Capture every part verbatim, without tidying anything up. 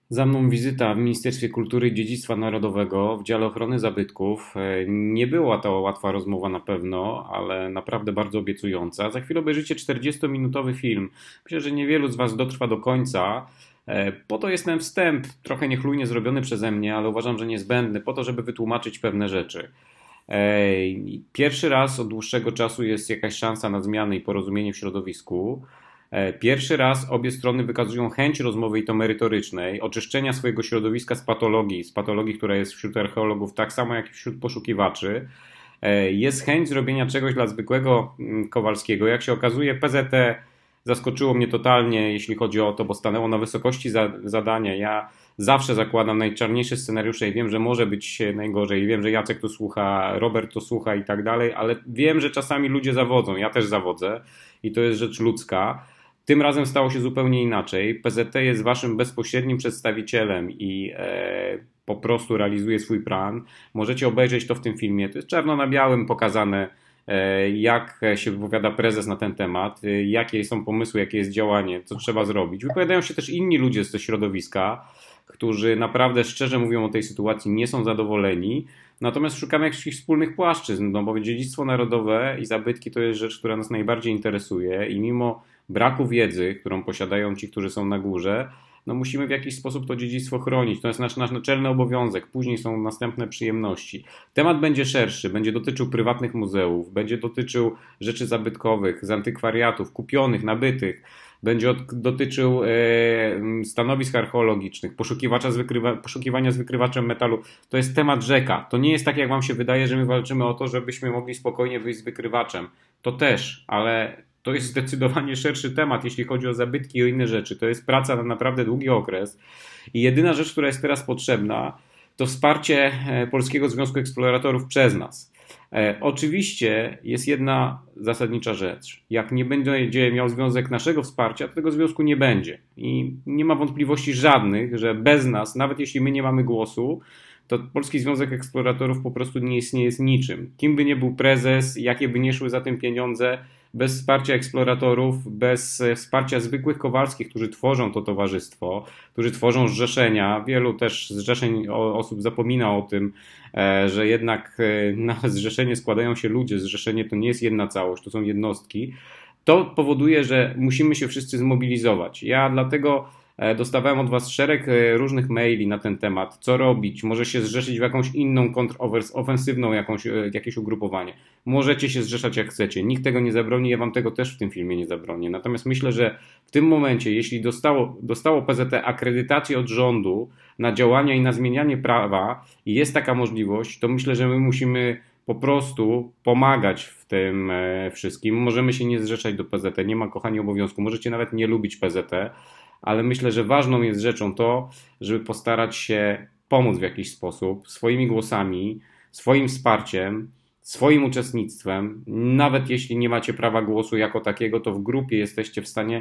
Za mną wizyta w Ministerstwie Kultury i Dziedzictwa Narodowego w dziale ochrony zabytków. E, Nie była to łatwa rozmowa na pewno, ale naprawdę bardzo obiecująca. Za chwilę obejrzycie czterdziestominutowy film. Myślę, że niewielu z Was dotrwa do końca. E, Po to jest ten wstęp, trochę niechlujnie zrobiony przeze mnie, ale uważam, że niezbędny, po to, żeby wytłumaczyć pewne rzeczy. E, Pierwszy raz od dłuższego czasu jest jakaś szansa na zmianę i porozumienie w środowisku. E, Pierwszy raz obie strony wykazują chęć rozmowy i to merytorycznej, oczyszczenia swojego środowiska z patologii, z patologii, która jest wśród archeologów tak samo jak i wśród poszukiwaczy. E, Jest chęć zrobienia czegoś dla zwykłego mm, Kowalskiego. Jak się okazuje, P Z T zaskoczyło mnie totalnie, jeśli chodzi o to, bo stanęło na wysokości za, zadania. Ja zawsze zakładam najczarniejsze scenariusze i wiem, że może być najgorzej. Wiem, że Jacek to słucha, Robert to słucha i tak dalej, ale wiem, że czasami ludzie zawodzą. Ja też zawodzę i to jest rzecz ludzka. Tym razem stało się zupełnie inaczej. P Z T jest waszym bezpośrednim przedstawicielem i e, po prostu realizuje swój plan. Możecie obejrzeć to w tym filmie. To jest czarno na białym pokazane, e, jak się wypowiada prezes na ten temat, e, jakie są pomysły, jakie jest działanie, co trzeba zrobić. Wypowiadają się też inni ludzie ze środowiska, którzy naprawdę szczerze mówią o tej sytuacji, nie są zadowoleni. Natomiast szukamy jakichś wspólnych płaszczyzn, no bo dziedzictwo narodowe i zabytki to jest rzecz, która nas najbardziej interesuje i mimo braku wiedzy, którą posiadają ci, którzy są na górze, no musimy w jakiś sposób to dziedzictwo chronić. To jest nasz, nasz naczelny obowiązek. Później są następne przyjemności. Temat będzie szerszy, będzie dotyczył prywatnych muzeów, będzie dotyczył rzeczy zabytkowych, z antykwariatów, kupionych, nabytych. Będzie od, dotyczył e, stanowisk archeologicznych, poszukiwacza z wykrywa, poszukiwania z wykrywaczem metalu. To jest temat rzeka. To nie jest tak, jak wam się wydaje, że my walczymy o to, żebyśmy mogli spokojnie wyjść z wykrywaczem. To też, ale to jest zdecydowanie szerszy temat, jeśli chodzi o zabytki i o inne rzeczy. To jest praca na naprawdę długi okres. I jedyna rzecz, która jest teraz potrzebna, to wsparcie e, Polskiego Związku Eksploratorów przez nas. E, oczywiście jest jedna zasadnicza rzecz. Jak nie będzie miał związek naszego wsparcia, to tego związku nie będzie. I nie ma wątpliwości żadnych, że bez nas, nawet jeśli my nie mamy głosu, to Polski Związek Eksploratorów po prostu nie istnieje z niczym. Kim by nie był prezes, jakie by nie szły za tym pieniądze, bez wsparcia eksploratorów, bez wsparcia zwykłych Kowalskich, którzy tworzą to towarzystwo, którzy tworzą zrzeszenia. Wielu też zrzeszeń osób zapomina o tym, że jednak na zrzeszenie składają się ludzie. Zrzeszenie to nie jest jedna całość, to są jednostki. To powoduje, że musimy się wszyscy zmobilizować. Ja dlatego dostawałem od was szereg różnych maili na ten temat, co robić, może się zrzeszyć w jakąś inną kontrofensywną jakąś, jakieś ugrupowanie. Możecie się zrzeszać jak chcecie, nikt tego nie zabroni, ja wam tego też w tym filmie nie zabronię. Natomiast myślę, że w tym momencie, jeśli dostało, dostało P Z T akredytację od rządu na działania i na zmienianie prawa i jest taka możliwość, to myślę, że my musimy po prostu pomagać w tym wszystkim. Możemy się nie zrzeszać do P Z T, nie ma, kochani, obowiązku, możecie nawet nie lubić P Z T, ale myślę, że ważną jest rzeczą to, żeby postarać się pomóc w jakiś sposób, swoimi głosami, swoim wsparciem, swoim uczestnictwem. Nawet jeśli nie macie prawa głosu jako takiego, to w grupie jesteście w stanie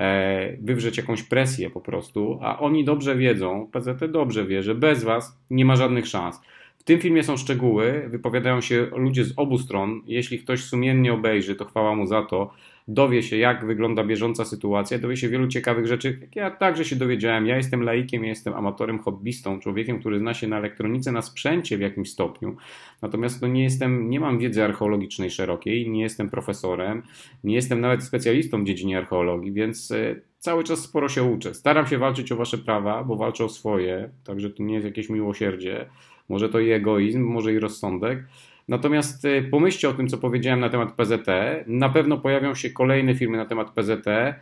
e, wywrzeć jakąś presję po prostu, a oni dobrze wiedzą, P Z T dobrze wie, że bez was nie ma żadnych szans. W tym filmie są szczegóły, wypowiadają się ludzie z obu stron. Jeśli ktoś sumiennie obejrzy, to chwała mu za to. Dowie się, jak wygląda bieżąca sytuacja, dowie się wielu ciekawych rzeczy. Ja także się dowiedziałem. Ja jestem laikiem, ja jestem amatorem, hobbystą, człowiekiem, który zna się na elektronice, na sprzęcie w jakimś stopniu. Natomiast no nie jestem, nie mam wiedzy archeologicznej szerokiej, nie jestem profesorem, nie jestem nawet specjalistą w dziedzinie archeologii, więc cały czas sporo się uczę. Staram się walczyć o wasze prawa, bo walczę o swoje, także to nie jest jakieś miłosierdzie. Może to i egoizm, może i rozsądek. Natomiast pomyślcie o tym, co powiedziałem na temat P Z T. Na pewno pojawią się kolejne filmy na temat P Z T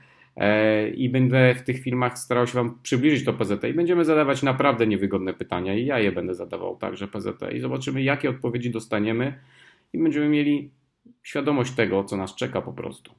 i będę w tych filmach starał się wam przybliżyć to P Z T i będziemy zadawać naprawdę niewygodne pytania i ja je będę zadawał także P Z T i zobaczymy, jakie odpowiedzi dostaniemy i będziemy mieli świadomość tego, co nas czeka po prostu.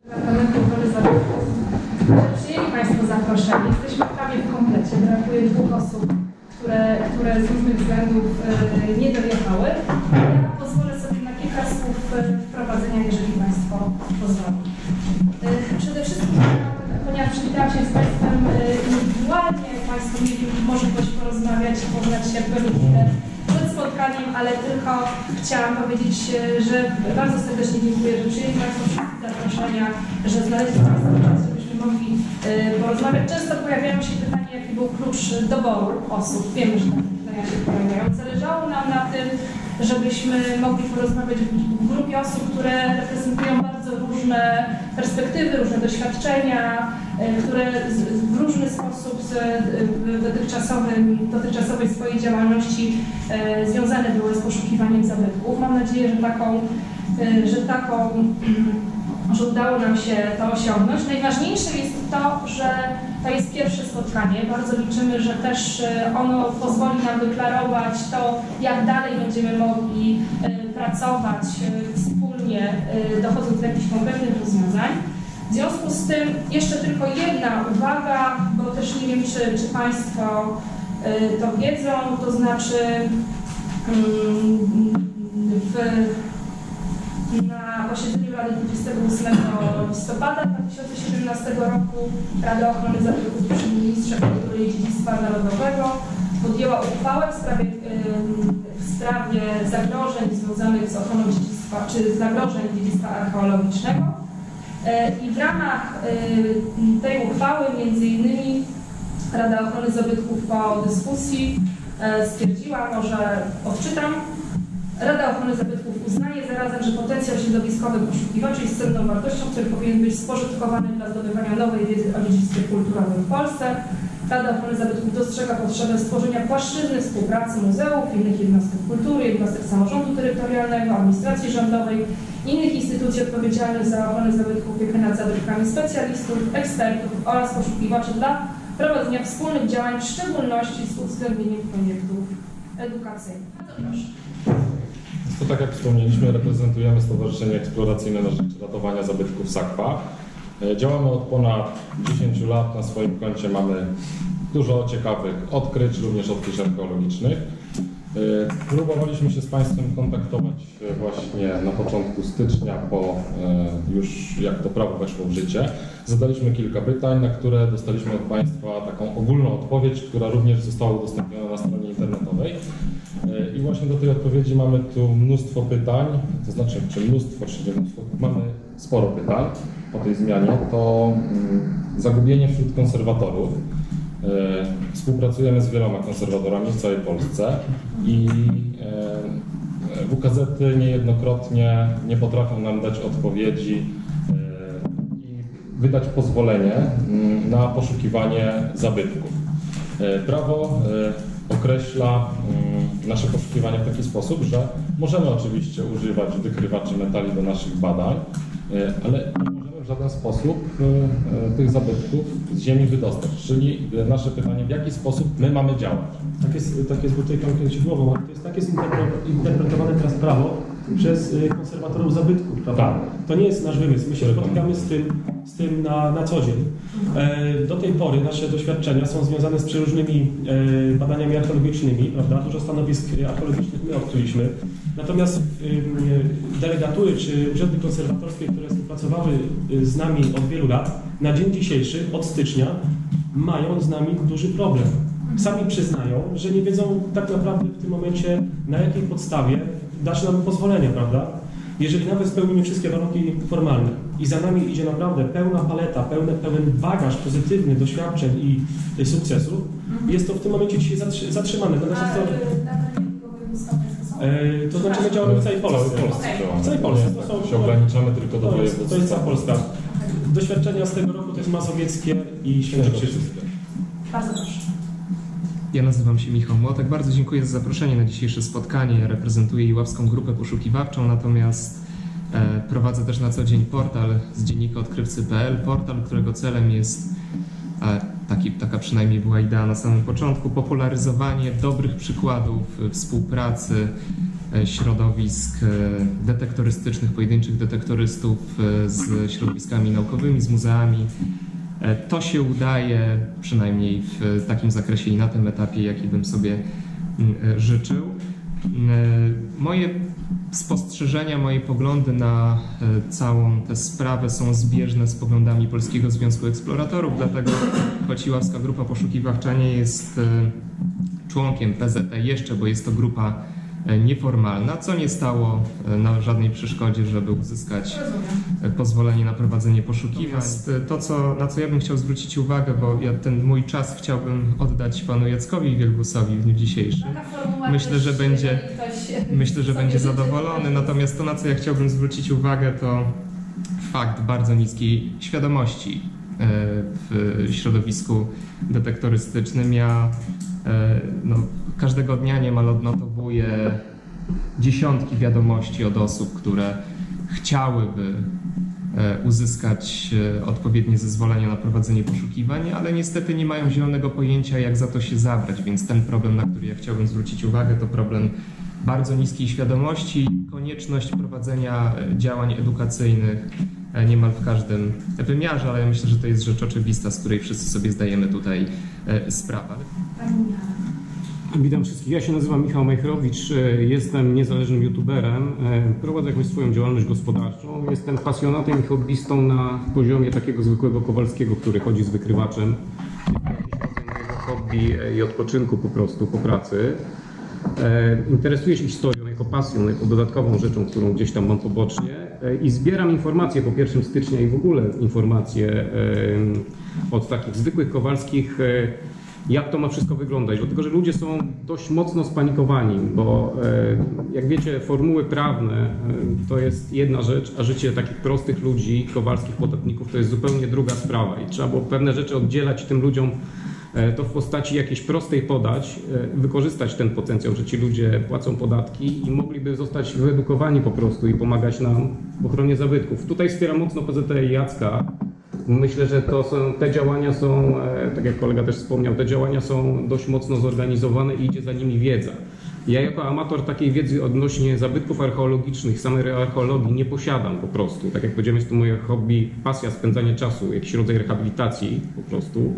Przyjęli Państwo zaproszenie. Jesteśmy prawie w komplecie. Brakuje dwóch osób, które, które z różnych względów e, nie dojechały. Ja pozwolę sobie na kilka słów wprowadzenia, jeżeli Państwo pozwolą. E, przede wszystkim, ponieważ przywitałam się z Państwem e, indywidualnie, jak Państwo mieli możliwość porozmawiać i poznać się jakby chwilę przed spotkaniem, ale tylko chciałam powiedzieć, że bardzo serdecznie dziękuję, że przyjęli Państwo wszystkie zaproszenia, że znaleźli Państwo czas, żebyśmy mogli porozmawiać. Często pojawiają się pytania, jaki był klucz doboru osób. Wiemy, że takie pytania się pojawiają. Zależało nam na tym, żebyśmy mogli porozmawiać w grupie osób, które reprezentują bardzo różne perspektywy, różne doświadczenia, które w różny sposób w dotychczasowym, dotychczasowej swojej działalności związane były z poszukiwaniem zabytków. Mam nadzieję, że taką, że taką, że udało nam się to osiągnąć. Najważniejsze jest to, że to jest pierwsze spotkanie. Bardzo liczymy, że też ono pozwoli nam wyklarować to, jak dalej będziemy mogli pracować wspólnie, dochodząc do jakichś konkretnych rozwiązań. W związku z tym jeszcze tylko jedna uwaga, bo też nie wiem, czy, czy Państwo to wiedzą, to znaczy w, na posiedzeniu Rady dwudziestego ósmego listopada dwa tysiące siedemnastego roku Rada Ochrony Zabytków przy Ministrze Kultury i Dziedzictwa Narodowego podjęła uchwałę w sprawie, w sprawie zagrożeń związanych z ochroną dziedzictwa, czy zagrożeń dziedzictwa archeologicznego. I w ramach tej uchwały między innymi Rada Ochrony Zabytków po dyskusji stwierdziła, może odczytam, Rada Ochrony Zabytków uznaje zarazem, że potencjał środowiskowy poszukiwaczy jest cenną wartością, który powinien być spożytkowany dla zdobywania nowej wiedzy o dziedzictwie kulturowym w Polsce. Rada Ochrony Zabytków dostrzega potrzebę stworzenia płaszczyzny współpracy muzeów, innych jednostek kultury, jednostek samorządu terytorialnego, administracji rządowej, innych instytucji odpowiedzialnych za ochronę zabytków, opiekę nad zabytkami, specjalistów, ekspertów oraz poszukiwaczy dla prowadzenia wspólnych działań, w szczególności z uwzględnieniem projektów edukacyjnych. Bardzo proszę. To tak jak wspomnieliśmy, reprezentujemy Stowarzyszenie Eksploracyjne na rzecz ratowania zabytków SAKPA. Działamy od ponad dziesięciu lat, na swoim koncie mamy dużo ciekawych odkryć, również odkryć archeologicznych. Próbowaliśmy się z Państwem kontaktować właśnie na początku stycznia, po już jak to prawo weszło w życie. Zadaliśmy kilka pytań, na które dostaliśmy od Państwa taką ogólną odpowiedź, która również została udostępniona na stronie internetowej. I właśnie do tej odpowiedzi mamy tu mnóstwo pytań, to znaczy, czy mnóstwo, czy nie mnóstwo, mamy sporo pytań po tej zmianie. To zagubienie wśród konserwatorów. Współpracujemy z wieloma konserwatorami w całej Polsce i W K Z-y niejednokrotnie nie potrafią nam dać odpowiedzi i wydać pozwolenie na poszukiwanie zabytków. Prawo określa nasze poszukiwanie w taki sposób, że możemy oczywiście używać wykrywaczy metali do naszych badań, ale nie możemy w żaden sposób tych zabytków z ziemi wydostać. Czyli nasze pytanie, w jaki sposób my mamy działać? Tak jest, tak jest, bo tutaj kręci głową, ale to jest, tak jest interpretowane teraz prawo przez konserwatorów zabytków, prawda? Tak. To nie jest nasz wymysł, my się spotykamy z tym, z tym na, na co dzień. Do tej pory nasze doświadczenia są związane z przeróżnymi badaniami archeologicznymi, prawda? Dużo stanowisk archeologicznych my odkryliśmy. Natomiast delegatury czy urzędy konserwatorskie, które współpracowały z nami od wielu lat, na dzień dzisiejszy, od stycznia, mają z nami duży problem. Sami przyznają, że nie wiedzą tak naprawdę w tym momencie, na jakiej podstawie dać nam pozwolenie, prawda? Jeżeli nawet spełnimy wszystkie warunki formalne i za nami idzie naprawdę pełna paleta, pełny, pełen bagaż pozytywnych doświadczeń i sukcesów, jest to w tym momencie dzisiaj zatrzymane. E, to znaczy my działamy w całej Polsce. W całej Polsce. To są, się ograniczamy tylko do województwa. To jest cała Polska. Doświadczenia z tego roku to jest mazowieckie i świętokrzyskie. Bardzo proszę. Ja nazywam się Michał Młotek. Bardzo dziękuję za zaproszenie na dzisiejsze spotkanie. Reprezentuję Iławską Grupę Poszukiwawczą, natomiast e, prowadzę też na co dzień portal z dziennika odkrywcy kropka p l. Portal, którego celem jest, e, taki, taka przynajmniej była idea na samym początku, popularyzowanie dobrych przykładów współpracy e, środowisk e, detektorystycznych, pojedynczych detektorystów e, z środowiskami naukowymi, z muzeami. To się udaje, przynajmniej w takim zakresie i na tym etapie, jaki bym sobie życzył. Moje spostrzeżenia, moje poglądy na całą tę sprawę są zbieżne z poglądami Polskiego Związku Eksploratorów, dlatego choć Iławska Grupa Poszukiwawcza nie jest członkiem P Z E jeszcze, bo jest to grupa nieformalna, co nie stało na żadnej przeszkodzie, żeby uzyskać pozwolenie na prowadzenie poszukiwań. To, co, na co ja bym chciał zwrócić uwagę, bo ja ten mój czas chciałbym oddać panu Jackowi Wielgusowi w dniu dzisiejszym. Myślę, że będzie, myślę, że będzie zadowolony, natomiast to, na co ja chciałbym zwrócić uwagę, to fakt bardzo niskiej świadomości w środowisku detektorystycznym. Ja no, każdego dnia niemal odnotowuję dziesiątki wiadomości od osób, które chciałyby uzyskać odpowiednie zezwolenia na prowadzenie poszukiwań, ale niestety nie mają zielonego pojęcia, jak za to się zabrać, więc ten problem, na który ja chciałbym zwrócić uwagę, to problem bardzo niskiej świadomości, konieczność prowadzenia działań edukacyjnych niemal w każdym wymiarze, ale ja myślę, że to jest rzecz oczywista, z której wszyscy sobie zdajemy tutaj sprawę. Witam wszystkich. Ja się nazywam Michał Majchrowicz, jestem niezależnym youtuberem, prowadzę jakąś swoją działalność gospodarczą, jestem pasjonatem i hobbystą na poziomie takiego zwykłego Kowalskiego, który chodzi z wykrywaczem. Jest mojego hobby i odpoczynku po prostu po pracy. Interesuję się historią jako pasją, jako dodatkową rzeczą, którą gdzieś tam mam pobocznie i zbieram informacje po pierwszym stycznia i w ogóle informacje od takich zwykłych Kowalskich, jak to ma wszystko wyglądać, dlatego że ludzie są dość mocno spanikowani, bo jak wiecie, formuły prawne to jest jedna rzecz, a życie takich prostych ludzi, Kowalskich podatników, to jest zupełnie druga sprawa i trzeba było pewne rzeczy oddzielać tym ludziom to w postaci jakiejś prostej podać, wykorzystać ten potencjał, że ci ludzie płacą podatki i mogliby zostać wyedukowani po prostu i pomagać nam w ochronie zabytków. Tutaj wspieram mocno P Z T i Jacka. Myślę, że to są, te działania są, tak jak kolega też wspomniał, te działania są dość mocno zorganizowane i idzie za nimi wiedza. Ja jako amator takiej wiedzy odnośnie zabytków archeologicznych, samej archeologii nie posiadam po prostu. Tak jak powiedziałem, jest to moje hobby, pasja, spędzanie czasu, jakiś rodzaj rehabilitacji po prostu.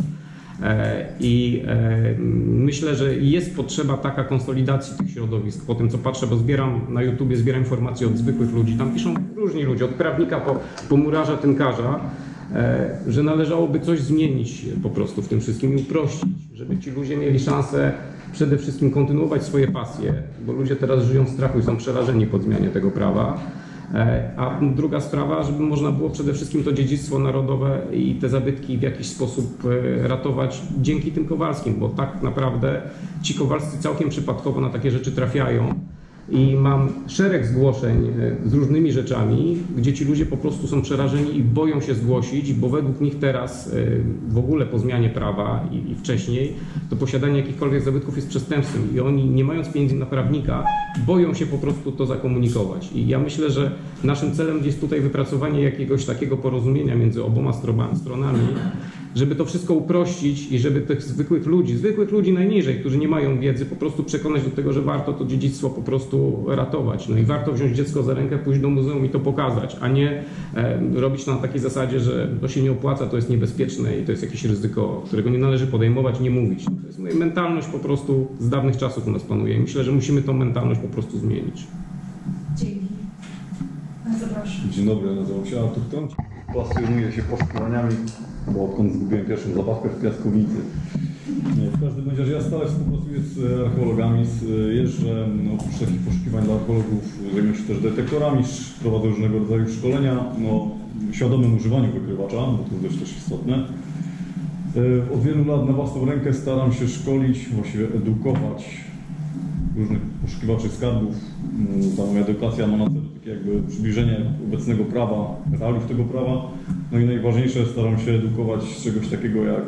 I myślę, że jest potrzeba taka konsolidacji tych środowisk. Po tym, co patrzę, bo zbieram na YouTubie, zbieram informacje od zwykłych ludzi, tam piszą różni ludzie, od prawnika po, po murarza, tynkarza, że należałoby coś zmienić po prostu w tym wszystkim i uprościć, żeby ci ludzie mieli szansę przede wszystkim kontynuować swoje pasje, bo ludzie teraz żyją w strachu i są przerażeni pod zmianie tego prawa. A druga sprawa, żeby można było przede wszystkim to dziedzictwo narodowe i te zabytki w jakiś sposób ratować dzięki tym Kowalskim, bo tak naprawdę ci Kowalscy całkiem przypadkowo na takie rzeczy trafiają. I mam szereg zgłoszeń z różnymi rzeczami, gdzie ci ludzie po prostu są przerażeni i boją się zgłosić, bo według nich teraz w ogóle po zmianie prawa i, i wcześniej to posiadanie jakichkolwiek zabytków jest przestępstwem i oni, nie mając pieniędzy na prawnika, boją się po prostu to zakomunikować. I ja myślę, że naszym celem jest tutaj wypracowanie jakiegoś takiego porozumienia między oboma stronami, żeby to wszystko uprościć i żeby tych zwykłych ludzi, zwykłych ludzi najniżej, którzy nie mają wiedzy, po prostu przekonać do tego, że warto to dziedzictwo po prostu ratować. No i warto wziąć dziecko za rękę, pójść do muzeum i to pokazać, a nie e, robić to na takiej zasadzie, że to się nie opłaca, to jest niebezpieczne i to jest jakieś ryzyko, którego nie należy podejmować, nie mówić. To jest moja mentalność po prostu z dawnych czasów u nas panuje i myślę, że musimy tą mentalność po prostu zmienić. Dzięki. Zapraszam. Dzień dobry, nazywam się Artur Trącz. Pasjonuję się poszukiwaniami, bo odkąd zgubiłem pierwszą zabawkę w piaskownicy. W każdym razie ja stale współpracuję z archeologami, jeżdżę no, oprócz takich poszukiwań dla archeologów, zajmuję się też detektorami, prowadzę różnego rodzaju szkolenia no, w świadomym używaniu wykrywacza, bo to jest dość też istotne. Od wielu lat na własną rękę staram się szkolić, właściwie edukować różnych poszukiwaczy skarbów. Ta moja edukacja ma na celu takie jakby przybliżenie obecnego prawa, realiów tego prawa. No i najważniejsze, staram się edukować z czegoś takiego jak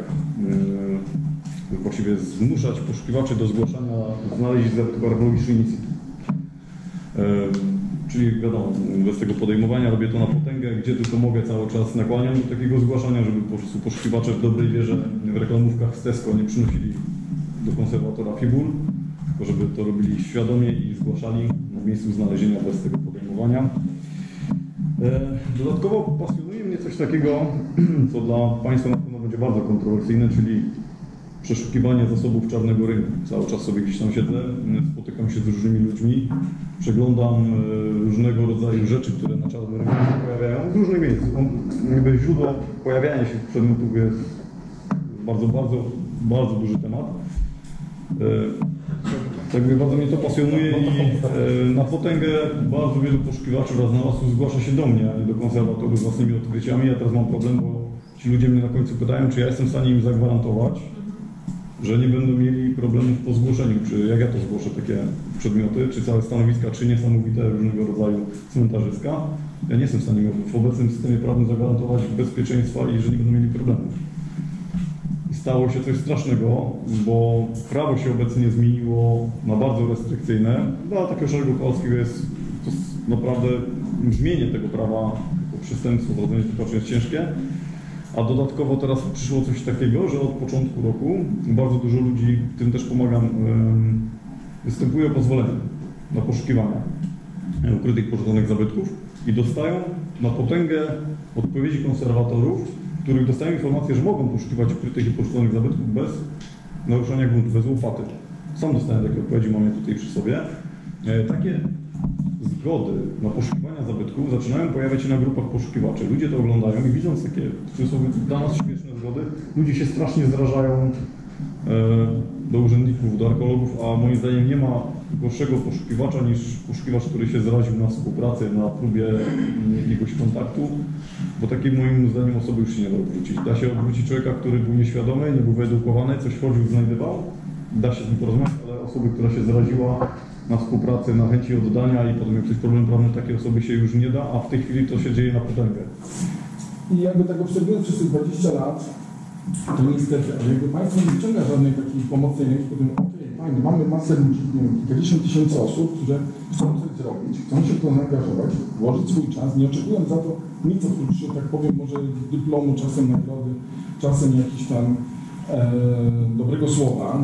yy, właściwie zmuszać poszukiwaczy do zgłaszania znalezisk zabytków archeologicznych in situ. Yy, czyli wiadomo, bez tego podejmowania robię to na potęgę, gdzie tylko mogę cały czas nakłaniam do takiego zgłaszania, żeby po prostu poszukiwacze w dobrej wierze w reklamówkach z Tesco nie przynosili do konserwatora fibul, tylko żeby to robili świadomie i zgłaszali na miejscu znalezienia bez tego podejmowania. Dodatkowo pasjonuje mnie coś takiego, co dla Państwa na pewno będzie bardzo kontrowersyjne, czyli przeszukiwanie zasobów czarnego rynku. Cały czas sobie gdzieś tam siedzę, spotykam się z różnymi ludźmi, przeglądam różnego rodzaju rzeczy, które na czarnym rynku się pojawiają z różnych miejsc. Jakby źródło pojawiania się przedmiotów jest bardzo, bardzo, bardzo duży temat. Tak jak bardzo mnie to pasjonuje i na potęgę bardzo wielu poszukiwaczy wraz znalazł zgłasza się do mnie, a nie do konserwatorów z własnymi odkryciami. Ja teraz mam problem, bo ci ludzie mnie na końcu pytają, czy ja jestem w stanie im zagwarantować, że nie będą mieli problemów po zgłoszeniu, czy jak ja to zgłoszę takie przedmioty, czy całe stanowiska, czy niesamowite różnego rodzaju cmentarzyska. Ja nie jestem w stanie w obecnym systemie prawnym zagwarantować bezpieczeństwa i że nie będą mieli problemów. I stało się coś strasznego, bo prawo się obecnie zmieniło na bardzo restrykcyjne. Dla takiego szeregu Kowalskiego jest to jest naprawdę brzmienie tego prawa jako przestępstwo, prowadzenie tylko jest ciężkie. A dodatkowo teraz przyszło coś takiego, że od początku roku bardzo dużo ludzi, tym też pomagam, występuje o pozwolenie na poszukiwania ukrytych porzuconych zabytków i dostają na potęgę odpowiedzi konserwatorów, których dostają informację, że mogą poszukiwać ukrytych i porzuconych zabytków bez naruszania gruntu, bez łopaty. Sam dostałem takie odpowiedzi, mam je tutaj przy sobie. Takie zgody na poszukiwania zabytków zaczynają pojawiać się na grupach poszukiwaczy. Ludzie to oglądają i widząc takie, w cudzysłowie, dla nas śmieszne zgody, ludzie się strasznie zrażają e, do urzędników, do archeologów, a moim zdaniem nie ma gorszego poszukiwacza niż poszukiwacz, który się zraził na współpracy, na próbie jakiegoś kontaktu, bo takiej moim zdaniem osoby już się nie da odwrócić. Da się odwrócić człowieka, który był nieświadomy, nie był wyedukowany, coś chodził, znajdywał, da się z nim porozmawiać, ale osoby, która się zraziła na współpracy, na chęci oddania i potem jak coś problem prawny, takiej osoby się już nie da, a w tej chwili to się dzieje na potęgę. I jakby tak obserwując przez tych dwadzieścia lat, to niestety, ale jakby państwo nie wyciąga żadnej takiej pomocnej ręki, powiem, okej, fajnie, mamy masę ludzi, nie wiem, kilkadziesiąt tysięcy osób, które chcą coś zrobić, chcą się w to zaangażować, włożyć swój czas, nie oczekując za to nic oprócz, że tak powiem, może dyplomu, czasem nagrody, czasem jakiś tam e, dobrego słowa.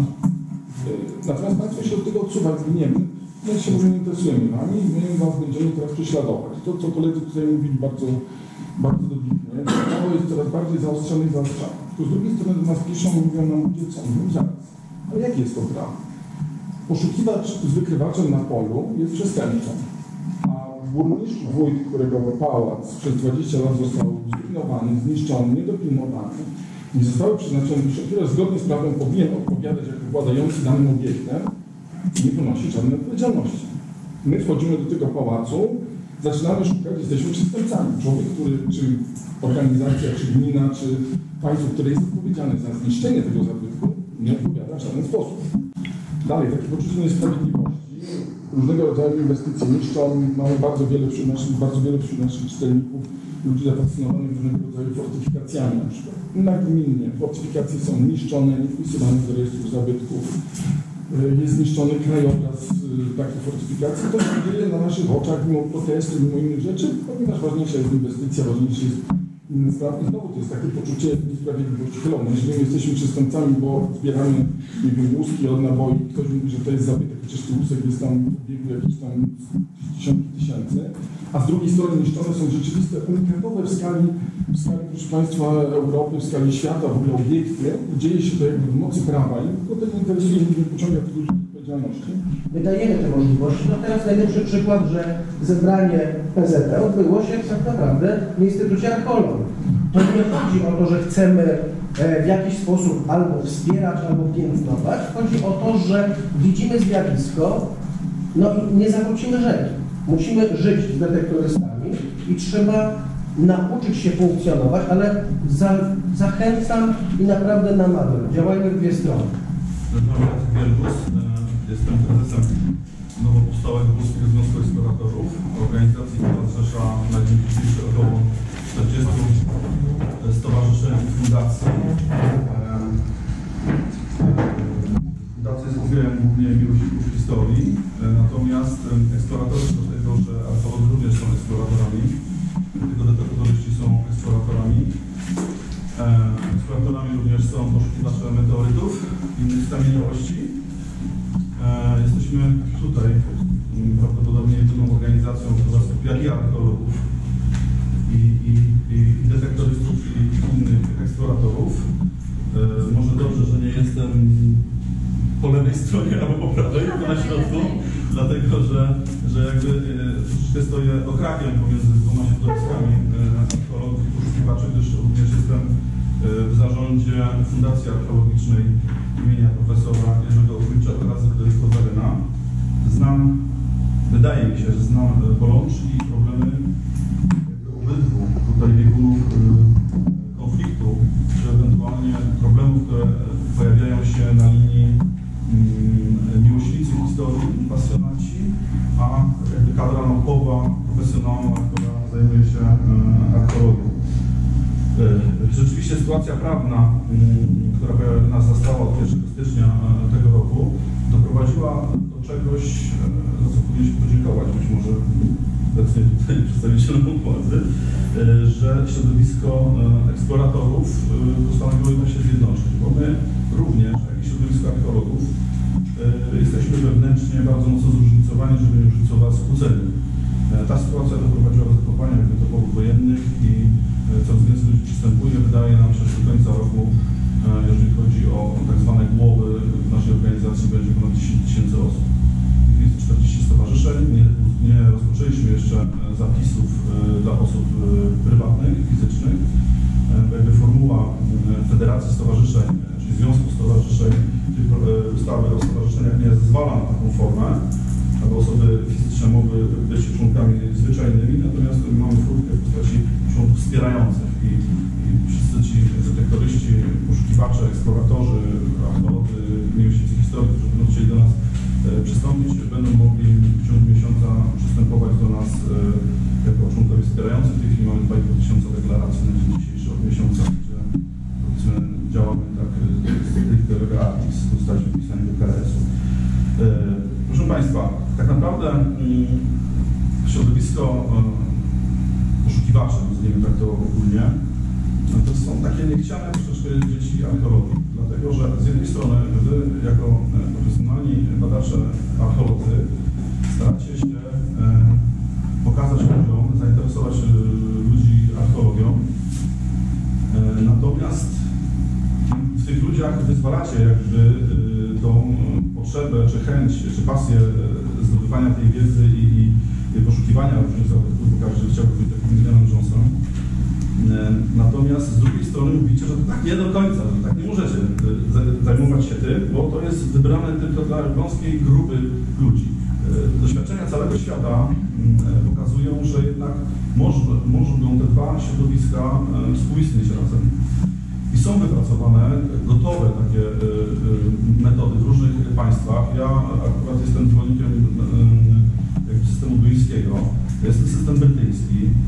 Natomiast państwo się od tego odsuwa, gniemy, my się może nie interesujemy wami, my was będziemy teraz prześladować. To, co koledzy tutaj mówili bardzo, bardzo dobitnie, to prawo jest coraz bardziej zaostrzone i zaostrzane. To z drugiej strony do nas piszą, mówią nam ludzie, co? Mówią zaraz. Ale jakie jest to prawo? Poszukiwacz z wykrywaczem na polu jest przestępcą. A burmistrz, wójt, którego pałac przez dwadzieścia lat został zrujnowany, zniszczony, niedopilnowany, nie zostały przeznaczone dusze, które zgodnie z prawem powinien odpowiadać jako władający danym obiektem, nie ponosi żadnej odpowiedzialności. My wchodzimy do tego pałacu, zaczynamy szukać, jesteśmy przestępcami. Człowiek, który, czy organizacja, czy gmina, czy państwo, które jest odpowiedzialne za zniszczenie tego zabytku, nie odpowiada w żaden sposób. Dalej, takie poczucie niesprawiedliwości, różnego rodzaju inwestycje niszczą, mamy bardzo wiele wśród naszych, bardzo wiele wśród naszych czytelników, ludzi zafascynowanych różnego rodzaju fortyfikacjami na przykład. Nagminnie fortyfikacje są niszczone, nie wpisywane do rejestru zabytków. Jest zniszczony krajobraz takich fortyfikacji. To się dzieje na naszych oczach, mimo protestu, mimo innych rzeczy, ponieważ ważniejsza jest inwestycja, ważniejsza jest inny spraw. I znowu to jest takie poczucie niesprawiedliwości. Hello, jeżeli my jesteśmy przestępcami, bo zbieramy, nie wiem, łuski od naboi, ktoś mówi, że to jest zabytek, przecież tych łusek jest tam w biegu jakieś tam dziesiątki tysięcy, a z drugiej strony niszczone są rzeczywiste, unikatowe w skali, w skali, proszę Państwa, Europy, w skali świata, w ogóle obiekty, dzieje się to jakby w mocy prawa i to tego interesuje, nie pociąga tych ludzi odpowiedzialności. My dajemy te możliwości. No teraz najlepszy przykład, że zebranie P Z P odbyło się tak naprawdę w Instytucie Archeologii. To nie chodzi o to, że chcemy w jakiś sposób albo wspierać, albo piętnować. Chodzi o to, że widzimy zjawisko, no i nie zawrócimy rzeki. Musimy żyć z detektorystami i trzeba nauczyć się funkcjonować, ale za, zachęcam i naprawdę namawiam. Działajmy w dwie strony. Jestem prezesem nowo powstałego Polskiego Związku Eksploratorów, organizacji, która zrzesza na dzień dzisiejszy około czterdziestu stowarzyszeń i fundacji. Fundacja jest udziałem głównie miłośników historii, natomiast eksploratorzy do tego, że archeolodzy również są eksploratorami, tylko detektoryści są eksploratorami. Eksploratorami również są poszukiwacze meteorytów, innych skamieniałości. Jesteśmy tutaj prawdopodobnie jedyną organizacją, która skupia i archeologów, i, i, i detektorystów, i innych eksploratorów. Może dobrze, że nie jestem po lewej stronie albo po prawej, tylko na środku, dlatego że, że jakby troszeczkę stoję okrakiem pomiędzy dwoma środowiskami archeologów i poszukiwaczy, gdyż również jestem w zarządzie zarządzie Fundacji Archeologicznej imienia profesora Jerzego Wójcika oraz Kozaryna. Znam, wydaje mi się, że znam bolączki i problemy obydwu tutaj biegunów konfliktu, czy ewentualnie problemów, które pojawiają się na linii miłośnicy historii, pasjonaci, a jakby kadra naukowa, profesjonalna, która zajmuje się archeologią. Rzeczywiście sytuacja prawna, która nas zastała od pierwszego stycznia tego roku, doprowadziła do czegoś, za co powinniśmy podziękować być może obecnie tutaj przedstawicielom władzy, że środowisko eksploratorów postanowiło jednak się zjednoczyć, bo my również, jak i środowisko archeologów, jesteśmy wewnętrznie bardzo mocno zróżnicowani, żeby nie użyć słowa skłóceni. Ta sytuacja doprowadziła do zakopania toporów wojennych i coraz więcej ludzi przystępuje. Wydaje nam się, że do końca roku, jeżeli chodzi o tak zwane głowy, w naszej organizacji będzie ponad dziesięć tysięcy osób. Jest czterdzieści stowarzyszeń. Nie, nie rozpoczęliśmy jeszcze zapisów dla osób prywatnych, fizycznych. Jakby formuła Federacji Stowarzyszeń, czyli Związku Stowarzyszeń, czyli ustawy o stowarzyszeniach nie zezwala na taką formę, aby osoby fizyczne mogły być członkami zwyczajnymi, natomiast mamy furtkę w postaci członków wspierających i, i wszyscy ci detektoryści, poszukiwacze, eksploratorzy, archeolodzy, miłośnicy historii, którzy będą chcieli do nas e, przystąpić, będą mogli w ciągu miesiąca przystępować do nas e, jako członkowie wspierający. W tej chwili mamy dwa i pół tysiąca deklaracji na dzień dzisiejszy od miesiąca, gdzie powiedzmy działamy tak stricte lege artis, w postaci wpisania do K R S-u. Proszę Państwa, tak naprawdę środowisko poszukiwaczy, nazwijmy tak to ogólnie, to są takie niechciane troszeczkę dzieci archeologii, dlatego że z jednej strony Wy jako profesjonalni badacze archeolodzy staracie się pokazać ludziom, zainteresować ludzi archeologią, natomiast w tych ludziach wyzwalacie jakby tą potrzebę, czy chęć, czy pasję zdobywania tej wiedzy i, i poszukiwania różnych zabytków, bo każdy chciałby być takim Indianą Jonesem. Natomiast z drugiej strony mówicie, że tak nie do końca, że tak nie możecie zajmować się tym, bo to jest wybrane tylko dla wąskiej grupy ludzi. Doświadczenia całego świata pokazują, że jednak mogą te dwa środowiska współistnieć razem. I są wypracowane gotowe takie y, y, metody w różnych państwach. Ja akurat jestem zwolennikiem y, systemu duńskiego, jest system brytyjski. Y,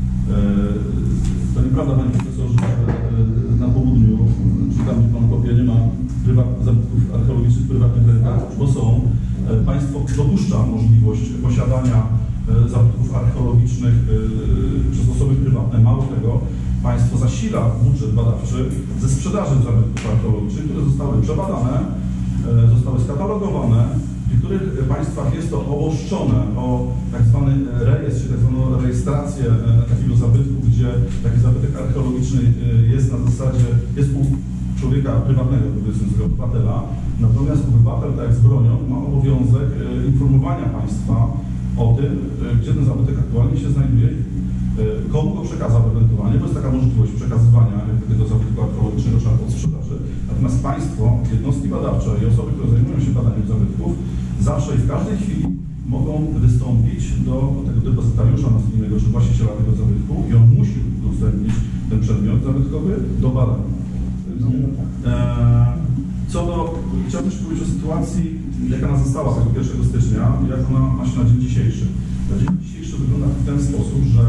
to nieprawda, panie profesorze, że y, na południu, czy tam pan kopie, nie ma zabytków archeologicznych prywatnych rękach, bo są. Y, państwo dopuszcza możliwość posiadania y, zabytków archeologicznych y, przez osoby prywatne. Mało tego, państwo zasila budżet badawczy ze sprzedaży zabytków archeologicznych, które zostały przebadane, zostały skatalogowane, w których państwach jest to oboszczone o tak zwany rejestr, czy tak zwaną rejestrację takiego zabytku, gdzie taki zabytek archeologiczny jest na zasadzie, jest u człowieka prywatnego, powiedzmy sobie, obywatela, natomiast obywatel, tak jak z bronią, ma obowiązek informowania państwa o tym, gdzie ten zabytek aktualnie się znajduje, komu go przekazał ewentualnie, bo jest taka możliwość przekazywania tego zabytku archeologicznego czy od sprzedaży. Natomiast państwo, jednostki badawcze i osoby, które zajmują się badaniem zabytków, zawsze i w każdej chwili mogą wystąpić do tego depozytariusza, nazwijmy go, czy właściciela tego zabytku i on musi udostępnić ten przedmiot zabytkowy do badań. No, e, co do, chciałbym jeszcze powiedzieć o sytuacji, jaka nas została tego pierwszego stycznia, jak ona ma się na dzień dzisiejszy. Na dzień dzisiejszy wygląda w ten sposób, że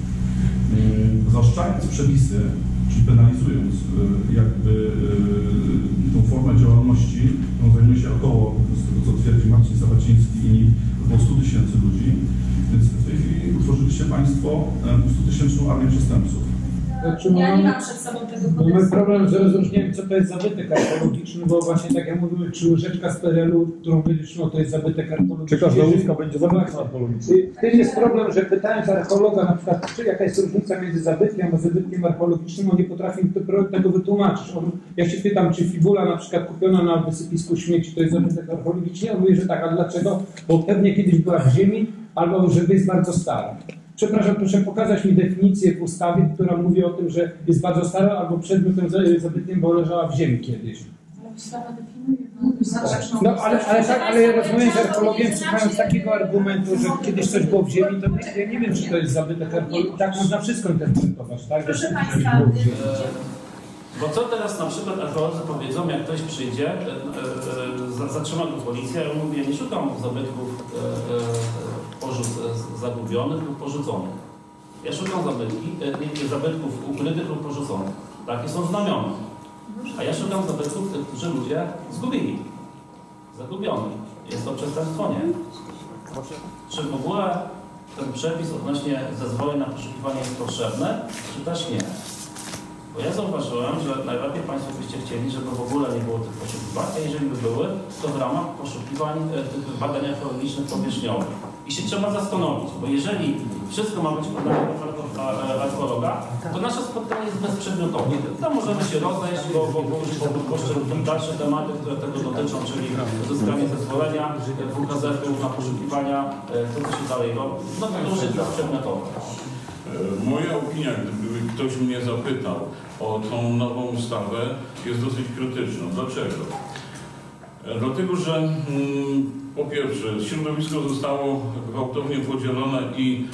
zaostrzając przepisy, czyli penalizując jakby tą formę działalności, którą zajmuje się około, z tego co twierdzi Marcin Sabaciński i około stu tysięcy ludzi, więc w tej chwili utworzyliście Państwo stutysięczną armię przestępców. Znaczy, ja nie mam przed sobą tego kodeksu. Mamy problem z rozróżnieniem, co to jest zabytek archeologiczny, bo właśnie tak jak mówimy, czy łyżeczka z P R L-u, którą wyliczno, to jest zabytek archeologiczny. Czy każda łyżka będzie zabytkiem archeologicznym? W tym jest problem, że pytając archeologa na przykład, czy jaka jest różnica między zabytkiem a zabytkiem archeologicznym, on nie potrafi tego wytłumaczyć. On, ja się pytam, czy fibula na przykład kupiona na wysypisku śmieci to jest zabytek archeologiczny, on mówi, że tak, a dlaczego? Bo pewnie kiedyś była w ziemi, albo żeby jest bardzo stara. przepraszam, proszę pokazać mi definicję w ustawie, która mówi o tym, że jest bardzo stara albo przedmiotem zabytnym, bo leżała w ziemi kiedyś. Ustawa definiuje. No ale, ale tak, ale rozmawiając z archeologiem, słuchając takiego argumentu, że kiedyś coś było w ziemi, to ja nie wiem, czy to jest zabytek archeologiczny. Tak można wszystko interpretować, tak? Proszę Państwa, bo co teraz na przykład archeolodzy powiedzą, jak ktoś przyjdzie, e, e, zatrzyma go policja, ja mówię, ja nie szukam zabytków e, e, zagubionych lub porzuconych. Ja szukam zabytki, e, zabytków ukrytych lub porzuconych. Takie są znamiona. A ja szukam zabytków, tych, którzy ludzie zgubili. Zagubioni. Jest to przestępstwo, nie? Czy w ogóle ten przepis odnośnie zezwoleń na poszukiwanie jest potrzebny, czy też nie? Bo ja zauważyłem, że najlepiej Państwo byście chcieli, żeby w ogóle nie było tych poszukiwań, a jeżeli by były, to w ramach poszukiwań tych badań archeologicznych powierzchniowych. I się trzeba zastanowić, bo jeżeli wszystko ma być badane przez archeologa, to nasze spotkanie jest bezprzedmiotowe. Tam możemy się rozejść, bo w poszczególnych dalsze tematy, które tego dotyczą, czyli uzyskanie zezwolenia, W K Z ów na poszukiwania, to co się dalej robi, no to już jest bezprzedmiotowe. Moja opinia, gdyby ktoś mnie zapytał o tą nową ustawę, jest dosyć krytyczna. Dlaczego? Dlatego, że mm, po pierwsze, środowisko zostało gwałtownie podzielone i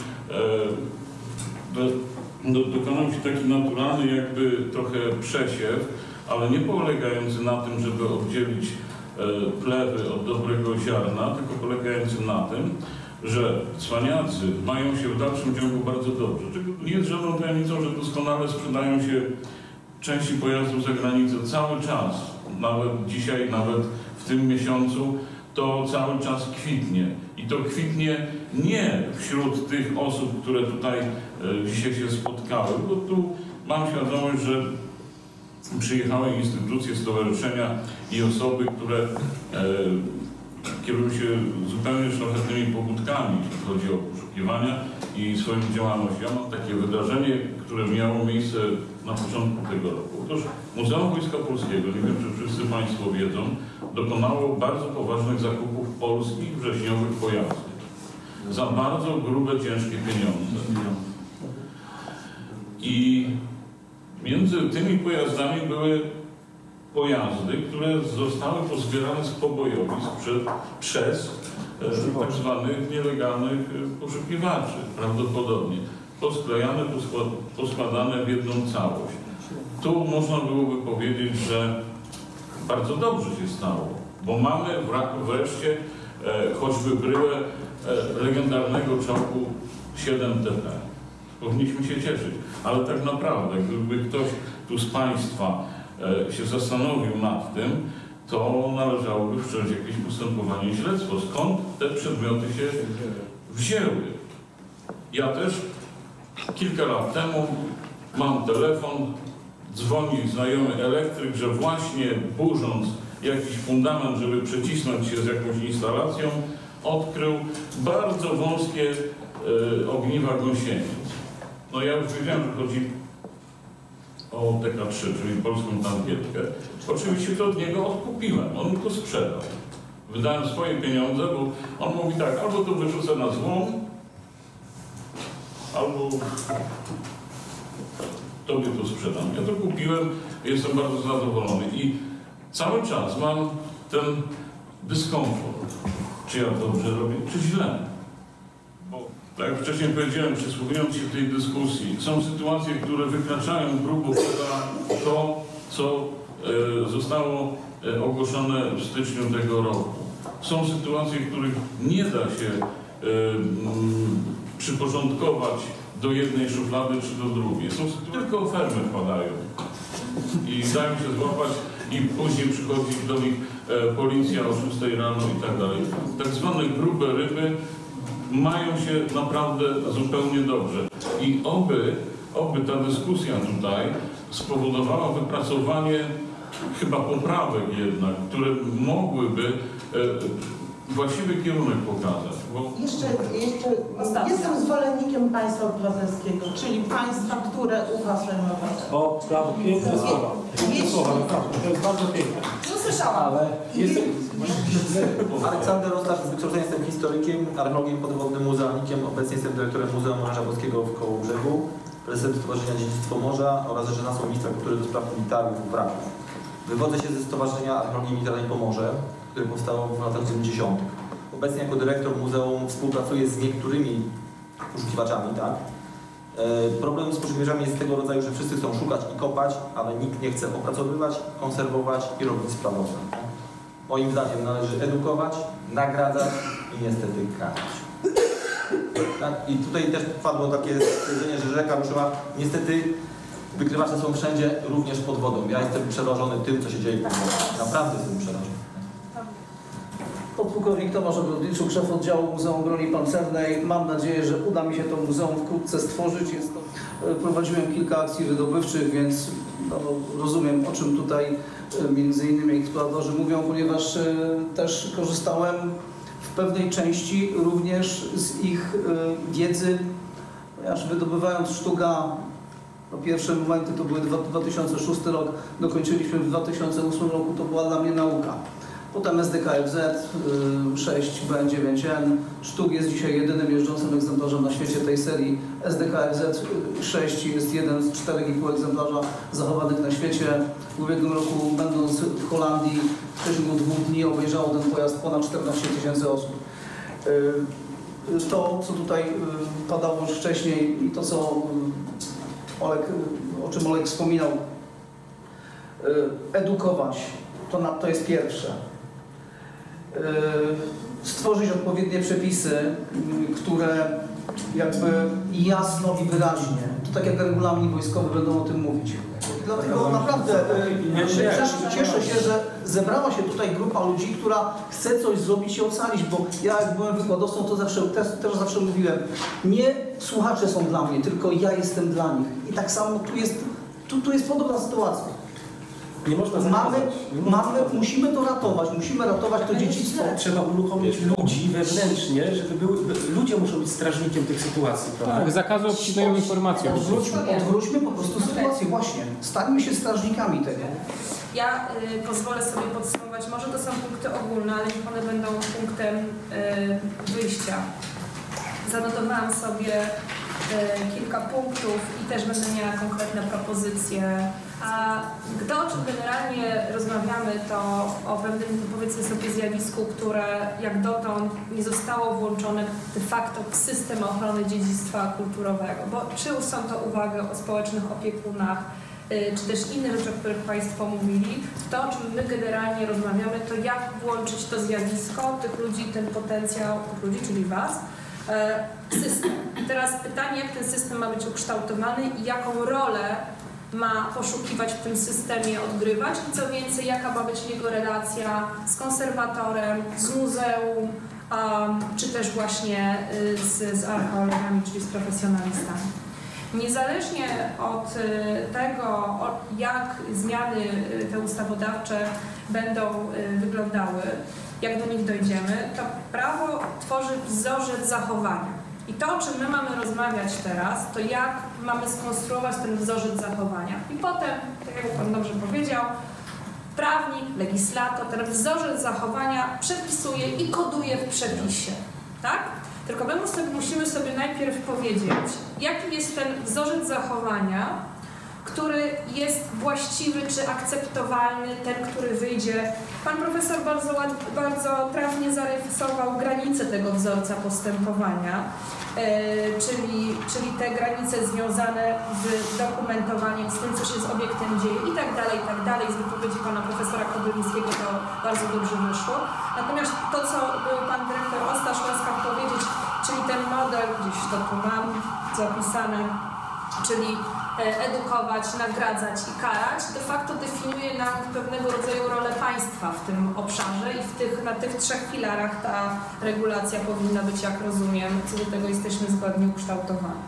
e, do, do, dokonał się taki naturalny jakby trochę przesiew, ale nie polegający na tym, żeby oddzielić e, plewy od dobrego ziarna, tylko polegający na tym, że cwaniacy mają się w dalszym ciągu bardzo dobrze. Nie jest żadną tajemnicą, że doskonale sprzedają się części pojazdów za granicę cały czas. Nawet dzisiaj, nawet w tym miesiącu to cały czas kwitnie. I to kwitnie nie wśród tych osób, które tutaj e, dzisiaj się spotkały, bo tu mam świadomość, że przyjechały instytucje, stowarzyszenia i osoby, które e, kierują się zupełnie szlachetnymi pobudkami, jeśli chodzi o poszukiwania i swoją działalność. Ja mam takie wydarzenie, które miało miejsce na początku tego roku. Otóż Muzeum Wojska Polskiego, nie wiem czy wszyscy Państwo wiedzą, dokonało bardzo poważnych zakupów polskich wrześniowych pojazdów. Za bardzo grube, ciężkie pieniądze. I między tymi pojazdami były pojazdy, które zostały pozbierane z pobojowisk przed, przez e, tak zwanych nielegalnych poszukiwaczy, prawdopodobnie. Posklejane, poskład, poskładane w jedną całość. Tu można byłoby powiedzieć, że bardzo dobrze się stało, bo mamy wreszcie e, choćby bryłę e, legendarnego czołgu siedem T P. Powinniśmy się cieszyć, ale tak naprawdę, gdyby ktoś tu z Państwa e, się zastanowił nad tym, to należałoby wszcząć jakieś postępowanie i śledztwo. Skąd te przedmioty się wzięły? Ja też kilka lat temu mam telefon, dzwoni znajomy elektryk, że właśnie burząc jakiś fundament, żeby przecisnąć się z jakąś instalacją, odkrył bardzo wąskie e, ogniwa gąsienic. No ja już wiedziałem, że chodzi o T K trzy, czyli polską tankietkę. Oczywiście to od niego odkupiłem, on mi to sprzedał. Wydałem swoje pieniądze, bo on mówi tak, albo to wyrzucę na złom, albo tobie to sprzedam. Ja to kupiłem, jestem bardzo zadowolony i cały czas mam ten dyskomfort. Czy ja dobrze robię, czy źle? Bo tak jak wcześniej powiedziałem, przysłuchując się tej dyskusji, są sytuacje, które wykraczają grubo poza to, co e, zostało e, ogłoszone w styczniu tego roku. Są sytuacje, których nie da się e, m, przyporządkować do jednej szuflady czy do drugiej. Są tylko fermy wpadają i dają się złapać i później przychodzi do nich e, policja o szóstej rano i tak dalej. Tak zwane grube ryby mają się naprawdę zupełnie dobrze. I oby, oby ta dyskusja tutaj spowodowała wypracowanie chyba poprawek jednak, które mogłyby e, właściwy kierunek pokazać. Bo... Jeszcze, jeszcze jestem zwolennikiem państwa obywatelskiego, czyli państwa, które ufa swoim obywatelom. O, brawo, piękne słowa. Piękne słowa, naprawdę, to jest bardzo piękne. Nie usłyszałam. Ale jestem... Aleksander Ostasz, z wykształcenia jestem historykiem, archeologiem podwodnym, muzealnikiem. Obecnie jestem dyrektorem Muzeum Oręża Boskiego w Kołobrzegu, prezesem Stowarzyszenia Dziedzictwo Morza oraz rzecznikiem ministra kultury do spraw militarnych Wraków. Wywodzę się ze Stowarzyszenia Archeologii Militarnej Pomorze, które powstało w latach dziewięćdziesiątych. Obecnie jako dyrektor muzeum współpracuję z niektórymi poszukiwaczami, tak? Problem z poszukiwaczami jest tego rodzaju, że wszyscy chcą szukać i kopać, ale nikt nie chce opracowywać, konserwować i robić sprawozdań. Moim zdaniem należy edukować, nagradzać i niestety karać. Tak? I tutaj też padło takie stwierdzenie, że rzeka ruszyła. Niestety wykrywacze są wszędzie, również pod wodą. Ja jestem przerażony tym, co się dzieje pod wodą. Naprawdę jestem przerażony. Podpułkownik Tomasz Ogrodniczuk, szef oddziału Muzeum Broni Pancernej. Mam nadzieję, że uda mi się to muzeum wkrótce stworzyć. Jest to, prowadziłem kilka akcji wydobywczych, więc no, rozumiem, o czym tutaj między innymi eksploratorzy mówią, ponieważ y, też korzystałem w pewnej części również z ich y, wiedzy, ponieważ wydobywając Sztuga, no, pierwsze momenty to były dwa tysiące szósty rok, dokończyliśmy w dwa tysiące ósmym roku, to była dla mnie nauka. Potem S D K F Z sześć B N dziewięć N. Sztuk jest dzisiaj jedynym jeżdżącym egzemplarzem na świecie tej serii. S D K F Z sześć jest jeden z czterech i pół egzemplarza zachowanych na świecie. W ubiegłym roku, będąc w Holandii, w przeciągu dwóch dni obejrzało ten pojazd ponad czternaście tysięcy osób. To, co tutaj padało już wcześniej i to, co Olek, o czym Olek wspominał, edukować, to, na, to jest pierwsze. Stworzyć odpowiednie przepisy, które jakby jasno i wyraźnie, to tak jak regulamin wojskowy, będą o tym mówić. I dlatego naprawdę cieszę, cieszę się, że zebrała się tutaj grupa ludzi, która chce coś zrobić i ocalić, bo ja jak byłem wykładowcą, to zawsze, też, też zawsze mówiłem, nie słuchacze są dla mnie, tylko ja jestem dla nich. I tak samo tu jest, tu, tu jest podobna sytuacja. Nie można mamy, mamy, musimy to ratować, musimy ratować to dziedzictwo. Trzeba uruchomić ludzi wewnętrznie, żeby były, ludzie muszą być strażnikiem tych sytuacji. Prawda? Tak, zakazu obcinania informacji. Odwróćmy, odwróćmy po prostu sytuację, właśnie. Stańmy się strażnikami tego. Ja y, pozwolę sobie podsumować, może to są punkty ogólne, ale niech one będą punktem y, wyjścia. Zanotowałam sobie y, kilka punktów i też będę miała konkretne propozycje. A gdy o czym generalnie rozmawiamy, to o pewnym, powiedzmy sobie, zjawisku, które jak dotąd nie zostało włączone de facto w system ochrony dziedzictwa kulturowego. Bo czy są to uwagi o społecznych opiekunach, czy też inne rzeczy, o których Państwo mówili, to o czym my generalnie rozmawiamy, to jak włączyć to zjawisko, tych ludzi, ten potencjał, tych ludzi, czyli Was, w system. Teraz pytanie, jak ten system ma być ukształtowany i jaką rolę ma poszukiwać w tym systemie, odgrywać i co więcej, jaka ma być jego relacja z konserwatorem, z muzeum, um, czy też właśnie y, z, z archeologami, czyli z profesjonalistami. Niezależnie od y, tego, jak zmiany y, te ustawodawcze będą y, wyglądały, jak do nich dojdziemy, to prawo tworzy wzorzec zachowania. I to, o czym my mamy rozmawiać teraz, to jak mamy skonstruować ten wzorzec zachowania. I potem, tak jak Pan dobrze powiedział, prawnik, legislator ten wzorzec zachowania przepisuje i koduje w przepisie. Tak? Tylko my musimy sobie najpierw powiedzieć, jaki jest ten wzorzec zachowania, który jest właściwy czy akceptowalny, ten, który wyjdzie. Pan profesor bardzo, bardzo trafnie zarysował granice tego wzorca postępowania, e, czyli, czyli te granice związane z dokumentowaniem, z tym, co się z obiektem dzieje i tak dalej, i tak dalej. Z wypowiedzi pana profesora Kobylińskiego to bardzo dobrze wyszło. Natomiast to, co był pan dyrektor Ostasz łaskaw powiedzieć, czyli ten model, gdzieś to tu mam zapisane, czyli edukować, nagradzać i karać, de facto definiuje nam pewnego rodzaju rolę państwa w tym obszarze i w tych, na tych trzech filarach ta regulacja powinna być, jak rozumiem, co do tego jesteśmy zgodnie ukształtowani.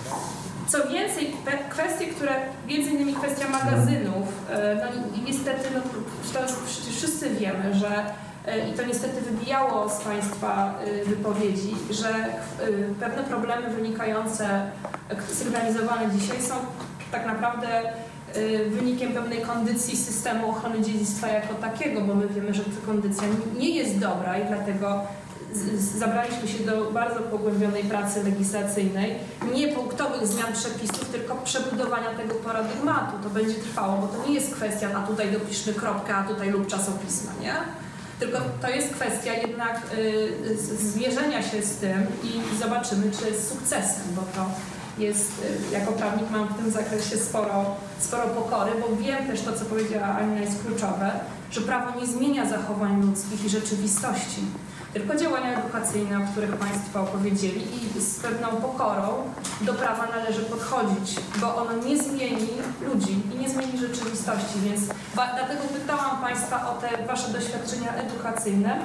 Co więcej, kwestie, które, między innymi kwestia magazynów, no niestety, no, to przecież wszyscy wiemy, że i to niestety wybijało z Państwa wypowiedzi, że pewne problemy wynikające, sygnalizowane dzisiaj są tak naprawdę wynikiem pewnej kondycji systemu ochrony dziedzictwa jako takiego, bo my wiemy, że ta kondycja nie jest dobra i dlatego zabraliśmy się do bardzo pogłębionej pracy legislacyjnej, nie punktowych zmian przepisów, tylko przebudowania tego paradygmatu. To będzie trwało, bo to nie jest kwestia, a tutaj dopiszmy kropkę, a tutaj lub czasopisma, nie? Tylko to jest kwestia jednak y, zmierzenia się z tym i zobaczymy, czy jest sukcesem, bo to jest, y, jako prawnik mam w tym zakresie sporo, sporo pokory, bo wiem też to, co powiedziała Anina, jest kluczowe, że prawo nie zmienia zachowań ludzkich i rzeczywistości, tylko działania edukacyjne, o których Państwo opowiedzieli, i z pewną pokorą do prawa należy podchodzić, bo ono nie zmieni ludzi i nie zmieni rzeczywistości, więc dlatego pytałam Państwa o te Wasze doświadczenia edukacyjne,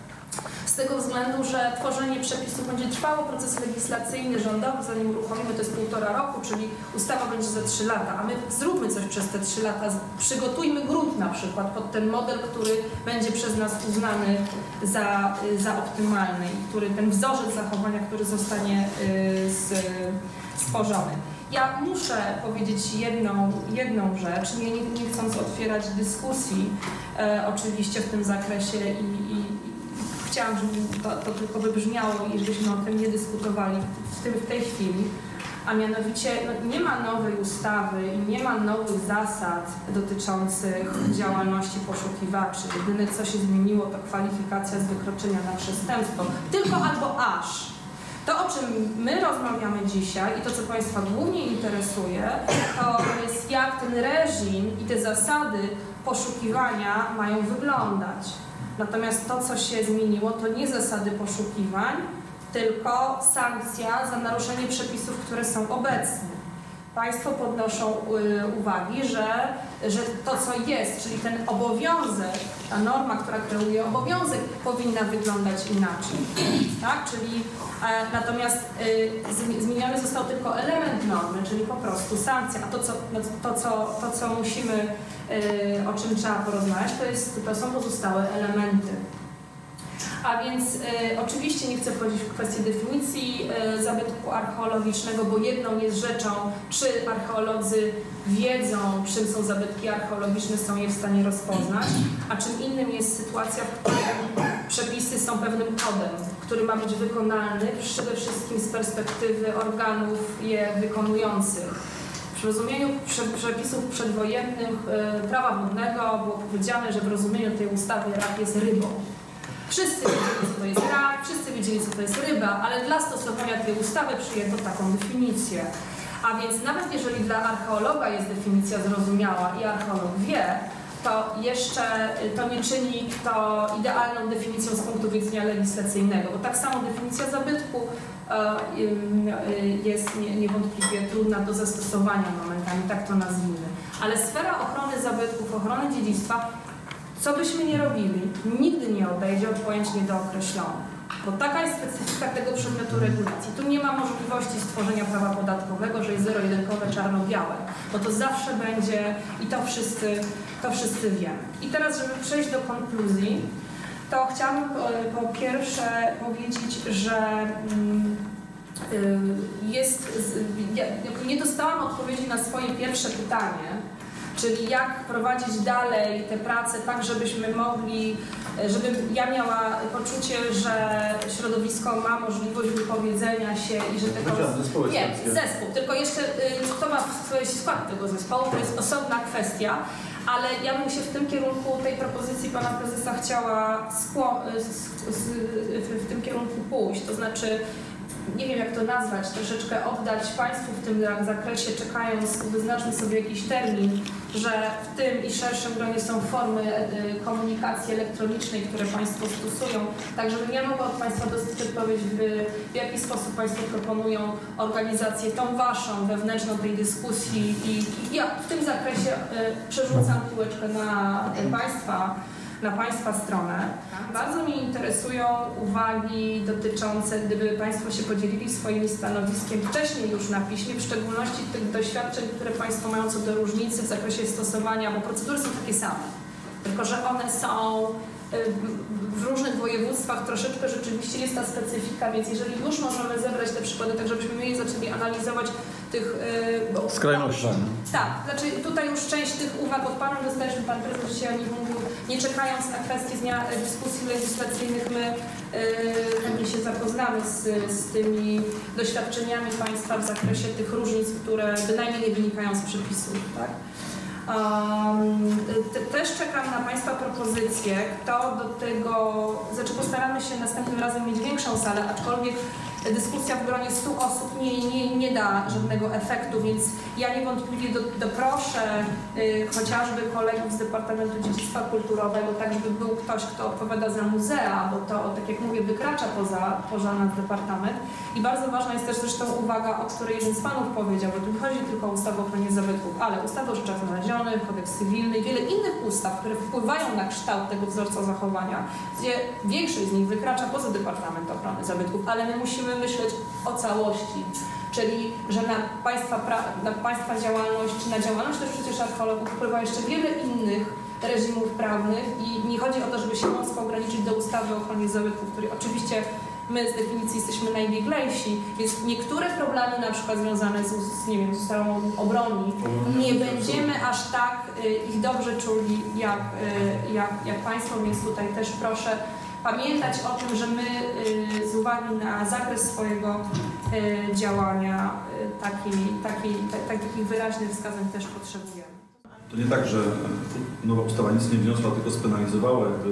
z tego względu, że tworzenie przepisów będzie trwało, proces legislacyjny, rządowy, zanim uruchomimy, to jest półtora roku, czyli ustawa będzie za trzy lata, a my zróbmy coś przez te trzy lata, przygotujmy grunt na przykład pod ten model, który będzie przez nas uznany za, za optymalny i który, ten wzorzec zachowania, który zostanie z, stworzony. Ja muszę powiedzieć jedną, jedną rzecz, nie, nie, nie chcąc otwierać dyskusji e, oczywiście w tym zakresie i, i chciałam, żeby to, to tylko wybrzmiało i żebyśmy o tym nie dyskutowali w, tym, w tej chwili, a mianowicie no, nie ma nowej ustawy i nie ma nowych zasad dotyczących działalności poszukiwaczy. Jedyne, co się zmieniło, to kwalifikacja z wykroczenia na przestępstwo. Tylko albo aż. To, o czym my rozmawiamy dzisiaj i to, co Państwa głównie interesuje, to jest, jak ten reżim i te zasady poszukiwania mają wyglądać. Natomiast to, co się zmieniło, to nie zasady poszukiwań, tylko sankcja za naruszenie przepisów, które są obecne. Państwo podnoszą y, uwagi, że, że to, co jest, czyli ten obowiązek, ta norma, która kreuje obowiązek, powinna wyglądać inaczej. Tak? Czyli, e, natomiast y, zmieniony został tylko element normy, czyli po prostu sankcja. A to, co, no, to, co, to, co musimy, y, o czym trzeba porozmawiać, to, jest, to są pozostałe elementy. A więc y, oczywiście nie chcę wchodzić w kwestię definicji y, zabytku archeologicznego, bo jedną jest rzeczą, czy archeolodzy wiedzą, czym są zabytki archeologiczne, są je w stanie rozpoznać, a czym innym jest sytuacja, w której przepisy są pewnym kodem, który ma być wykonalny przede wszystkim z perspektywy organów je wykonujących. W rozumieniu przepisów przedwojennych y, prawa wodnego było powiedziane, że w rozumieniu tej ustawy rak jest rybą. Wszyscy wiedzieli, co to jest rak, wszyscy wiedzieli, co to jest ryba, ale dla stosowania tej ustawy przyjęto taką definicję. A więc nawet jeżeli dla archeologa jest definicja zrozumiała i archeolog wie, to jeszcze to nie czyni to idealną definicją z punktu widzenia legislacyjnego, bo tak samo definicja zabytku jest niewątpliwie trudna do zastosowania momentami, tak to nazwijmy. Ale sfera ochrony zabytków, ochrony dziedzictwa, co byśmy nie robili, nigdy nie odejdzie od pojęć niedookreślonych. Bo taka jest specyfika tego przedmiotu regulacji. Tu nie ma możliwości stworzenia prawa podatkowego, że jest zero-jedynkowe, czarno-białe, bo to zawsze będzie i to wszyscy, to wszyscy wiemy. I teraz, żeby przejść do konkluzji, to chciałabym po pierwsze powiedzieć, że jest, ja nie dostałam odpowiedzi na swoje pierwsze pytanie, czyli jak prowadzić dalej te prace tak, żebyśmy mogli, żebym ja miała poczucie, że środowisko ma możliwość wypowiedzenia się i że tego... Nie, zespół, tylko jeszcze kto ma swój skład tego zespołu, to jest osobna kwestia, ale ja bym się w tym kierunku, tej propozycji pana prezesa chciała w tym kierunku pójść, to znaczy nie wiem jak to nazwać, troszeczkę oddać Państwu w tym zakresie, czekając, wyznaczmy sobie jakiś termin, że w tym i szerszym gronie są formy komunikacji elektronicznej, które Państwo stosują, tak żebym ja mogła od Państwa dostać odpowiedź, w, w jaki sposób Państwo proponują organizację tą Waszą, wewnętrzną tej dyskusji i, i ja w tym zakresie przerzucam piłeczkę na Państwa, na Państwa stronę. Bardzo mnie interesują uwagi dotyczące, gdyby Państwo się podzielili swoim stanowiskiem wcześniej już na piśmie, w szczególności tych doświadczeń, które Państwo mają co do różnicy w zakresie stosowania, bo procedury są takie same. tylko że one są w różnych województwach troszeczkę rzeczywiście jest ta specyfika, więc jeżeli już możemy zebrać te przykłady, tak żebyśmy mieli zaczęli analizować tych yy, skrajności. Tak, znaczy tutaj już część tych uwag od Panów dostaliśmy, Pan Prezes dzisiaj o nich mówił, nie czekając na kwestie z dnia dyskusji legislacyjnych, my yy, chętnie się zapoznamy z, z tymi doświadczeniami Państwa w zakresie tych różnic, które bynajmniej nie wynikają z przepisów, tak? Um, te, też czekam na Państwa propozycje, kto do tego, znaczy postaramy się następnym razem mieć większą salę, aczkolwiek dyskusja w gronie stu osób nie, nie, nie da żadnego efektu, więc ja niewątpliwie do, doproszę y, chociażby kolegów z Departamentu Dziedzictwa Kulturowego, tak żeby był ktoś, kto odpowiada za muzea, bo to, tak jak mówię, wykracza poza, poza nasz departament. I bardzo ważna jest też zresztą uwaga, o której jeden z Panów powiedział, bo tu nie chodzi tylko o ustawę o ochronie zabytków, ale ustawę o rzeczach znalezionych, kodeks cywilny i wiele innych ustaw, które wpływają na kształt tego wzorca zachowania, gdzie większość z nich wykracza poza Departament Ochrony Zabytków, ale my musimy myśleć o całości, czyli że na państwa, na państwa działalność, czy na działalność też przecież archeologów wpływa jeszcze wiele innych reżimów prawnych i nie chodzi o to, żeby się mocno ograniczyć do ustawy o ochronie zabytków, której oczywiście my z definicji jesteśmy najbieglejsi, więc niektóre problemy na przykład związane z, z, nie wiem, z ustalą obroni nie będziemy aż tak y, ich dobrze czuli jak, y, jak, jak Państwo, więc tutaj też proszę pamiętać o tym, że my y, z uwagi na zakres swojego y, działania y, taki, taki, tak, takich wyraźnych wskazań też potrzebujemy. To nie tak, że nowa ustawa nic nie wniosła, tylko spenalizowała jakby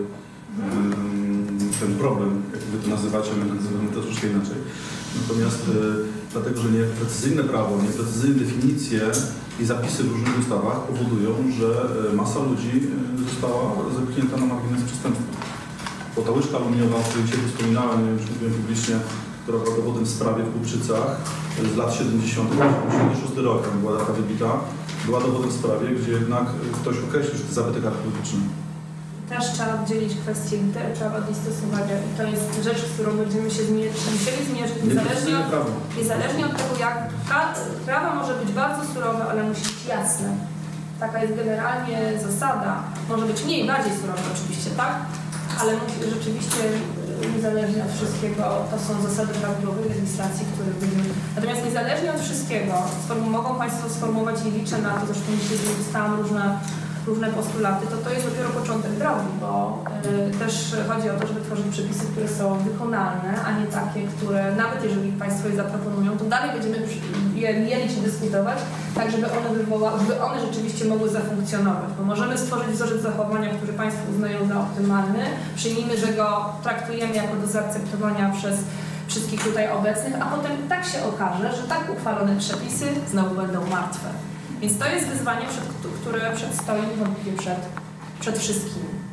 ten problem, jak wy to nazywacie, my nazywamy to troszkę inaczej. Natomiast e, dlatego, że nieprecyzyjne prawo, nieprecyzyjne definicje i zapisy w różnych ustawach powodują, że masa ludzi została zepchnięta na margines przestępstwa. Bo ta łyżka aluminiowa, o której dzisiaj wspominałem, już mówiłem publicznie, która była dowodem w sprawie w Kupczycach z lat siedemdziesiątych, osiemdziesiąty szósty rok, tam była data wybita, była dowodem w sprawie, gdzie jednak ktoś określił, że to zabytek archeologiczny. Też trzeba oddzielić kwestię litery prawa do stosowania i to jest rzecz, z którą będziemy się zmierzyć, musieli zmierzyć niezależnie od, niezależnie od tego, jak pra, prawo może być bardzo surowe, ale musi być jasne. Taka jest generalnie zasada. Może być mniej, bardziej surowe oczywiście, tak? Ale musi rzeczywiście niezależnie od wszystkiego, to są zasady prawidłowej legislacji, które będziemy. Natomiast niezależnie od wszystkiego mogą Państwo sformułować i liczę na to, zresztą myślę, że dostałam różne różne postulaty, to to jest dopiero początek drogi, bo y, też chodzi o to, żeby tworzyć przepisy, które są wykonalne, a nie takie, które nawet jeżeli Państwo je zaproponują, to dalej będziemy je mieli czy dyskutować, tak żeby one, wywoła, żeby one rzeczywiście mogły zafunkcjonować, bo możemy stworzyć wzorzec zachowania, który Państwo uznają za optymalny, przyjmijmy, że go traktujemy jako do zaakceptowania przez wszystkich tutaj obecnych, a potem tak się okaże, że tak uchwalone przepisy znowu będą martwe. Więc to jest wyzwanie, przed, które przedstoi niewątpliwie przed, przed wszystkimi.